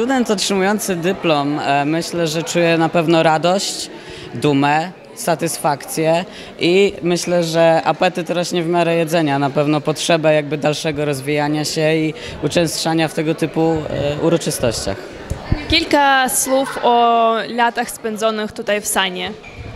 Student otrzymujący dyplom myślę, że czuje na pewno radość, dumę, satysfakcję i myślę, że apetyt rośnie w miarę jedzenia, na pewno potrzebę jakby dalszego rozwijania się i uczęszczania w tego typu uroczystościach. Kilka słów o latach spędzonych tutaj w Sanie.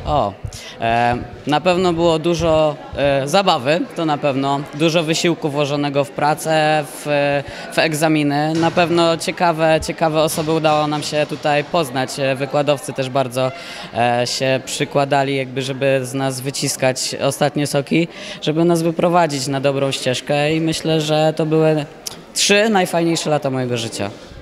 Na pewno było dużo zabawy, to na pewno, dużo wysiłku włożonego w pracę, w egzaminy. Na pewno ciekawe osoby udało nam się tutaj poznać. Wykładowcy też bardzo się przykładali, jakby, żeby z nas wyciskać ostatnie soki, żeby nas wyprowadzić na dobrą ścieżkę i myślę, że to były 3 najfajniejsze lata mojego życia.